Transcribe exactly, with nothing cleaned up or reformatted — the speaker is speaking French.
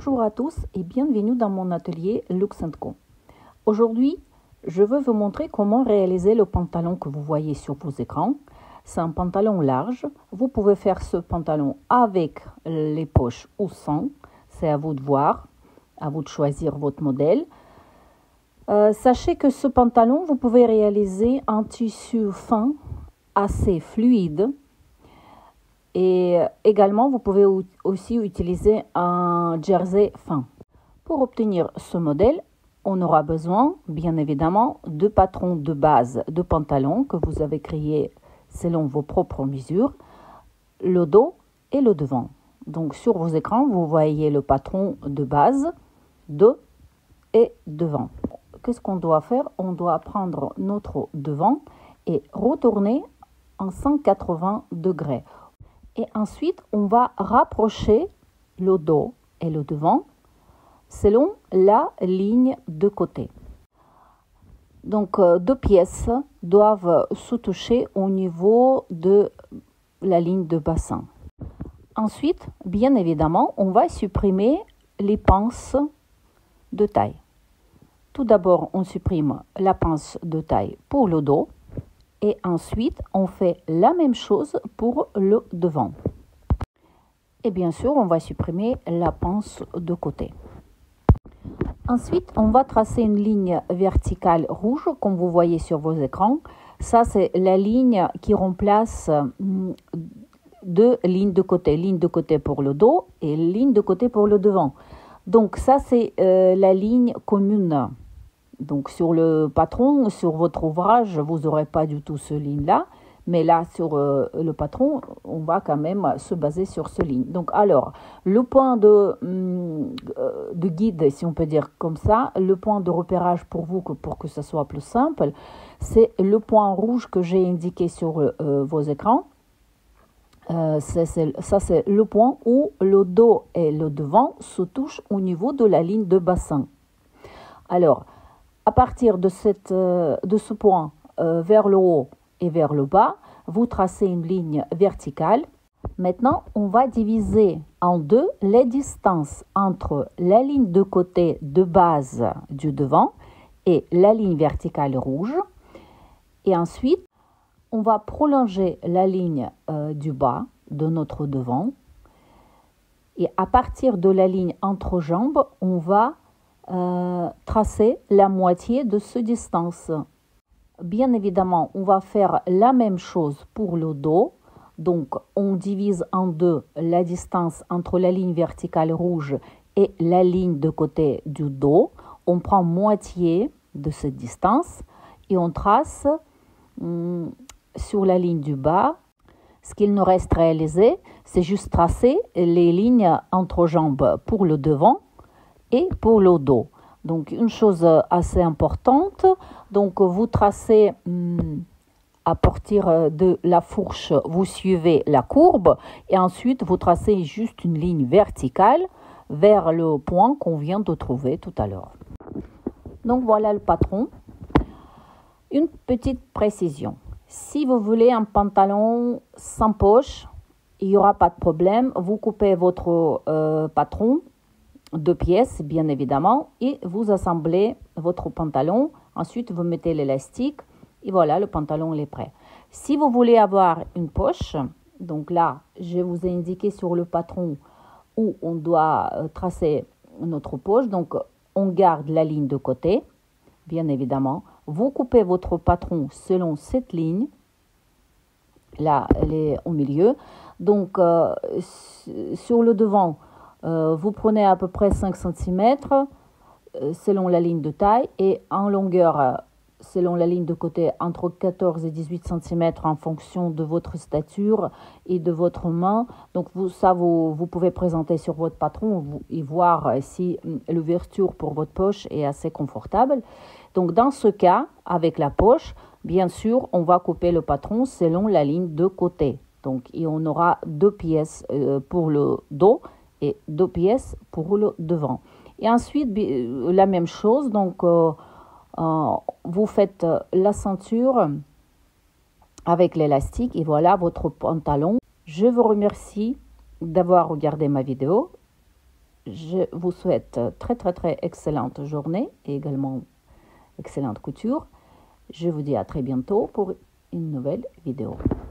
Bonjour à tous et bienvenue dans mon atelier Lux and Co. Aujourd'hui, je veux vous montrer comment réaliser le pantalon que vous voyez sur vos écrans. C'est un pantalon large. Vous pouvez faire ce pantalon avec les poches ou sans. C'est à vous de voir, à vous de choisir votre modèle. Euh, sachez que ce pantalon, vous pouvez réaliser un tissu fin, assez fluide. Et également, vous pouvez aussi utiliser un jersey fin. Pour obtenir ce modèle, on aura besoin, bien évidemment, de patrons de base de pantalon que vous avez créé selon vos propres mesures, le dos et le devant. Donc, sur vos écrans, vous voyez le patron de base, dos et devant. Qu'est-ce qu'on doit faire? On doit prendre notre devant et retourner en cent quatre-vingts degrés. Et ensuite, on va rapprocher le dos et le devant selon la ligne de côté. Donc, euh, deux pièces doivent se toucher au niveau de la ligne de bassin. Ensuite, bien évidemment, on va supprimer les pinces de taille. Tout d'abord, on supprime la pince de taille pour le dos. Et ensuite, on fait la même chose pour le devant. Et bien sûr, on va supprimer la pince de côté. Ensuite, on va tracer une ligne verticale rouge, comme vous voyez sur vos écrans. Ça, c'est la ligne qui remplace deux lignes de côté. Ligne de côté pour le dos et ligne de côté pour le devant. Donc, ça, c'est euh, la ligne commune. Donc, sur le patron, sur votre ouvrage, vous n'aurez pas du tout ce ligne-là. Mais là, sur euh, le patron, on va quand même se baser sur ce ligne. Donc, alors, le point de, hum, de guide, si on peut dire comme ça, le point de repérage pour vous, que, pour que ce soit plus simple, c'est le point rouge que j'ai indiqué sur euh, vos écrans. Euh, c'est, c'est, ça, c'est le point où le dos et le devant se touchent au niveau de la ligne de bassin. Alors, à partir de, cette, de ce point euh, vers le haut et vers le bas, vous tracez une ligne verticale. Maintenant, on va diviser en deux les distances entre la ligne de côté de base du devant et la ligne verticale rouge. Et ensuite, on va prolonger la ligne euh, du bas de notre devant. Et à partir de la ligne entre jambes, on va Euh, tracer la moitié de cette distance. Bien évidemment, on va faire la même chose pour le dos. Donc, on divise en deux la distance entre la ligne verticale rouge et la ligne de côté du dos. On prend moitié de cette distance et on trace hum, sur la ligne du bas. Ce qu'il nous reste à réaliser, c'est juste tracer les lignes entre jambes pour le devant et pour le dos. Donc, une chose assez importante, donc vous tracez hum, à partir de la fourche, vous suivez la courbe et ensuite vous tracez juste une ligne verticale vers le point qu'on vient de trouver tout à l'heure. Donc, voilà le patron. Une petite précision. Si vous voulez un pantalon sans poche, il n'y aura pas de problème. Vous coupez votre euh, patron, deux pièces bien évidemment, et vous assemblez votre pantalon. Ensuite, vous mettez l'élastique et voilà, le pantalon il est prêt. Si vous voulez avoir une poche, donc là, je vous ai indiqué sur le patron où on doit tracer notre poche. Donc, on garde la ligne de côté, bien évidemment. Vous coupez votre patron selon cette ligne. Là, elle est au milieu. Donc, euh, sur le devant, Euh, vous prenez à peu près cinq centimètres euh, selon la ligne de taille et en longueur, euh, selon la ligne de côté, entre quatorze et dix-huit centimètres en fonction de votre stature et de votre main. Donc, vous, ça, vous, vous pouvez présenter sur votre patron vous, et voir euh, si euh, l'ouverture pour votre poche est assez confortable. Donc, dans ce cas, avec la poche, bien sûr, on va couper le patron selon la ligne de côté. Donc, et on aura deux pièces euh, pour le dos et deux pièces pour le devant. Et ensuite, la même chose, donc euh, euh, vous faites la ceinture avec l'élastique et voilà votre pantalon. Je vous remercie d'avoir regardé ma vidéo Je vous souhaite très très très excellente journée et également excellente couture. Je vous dis à très bientôt pour une nouvelle vidéo.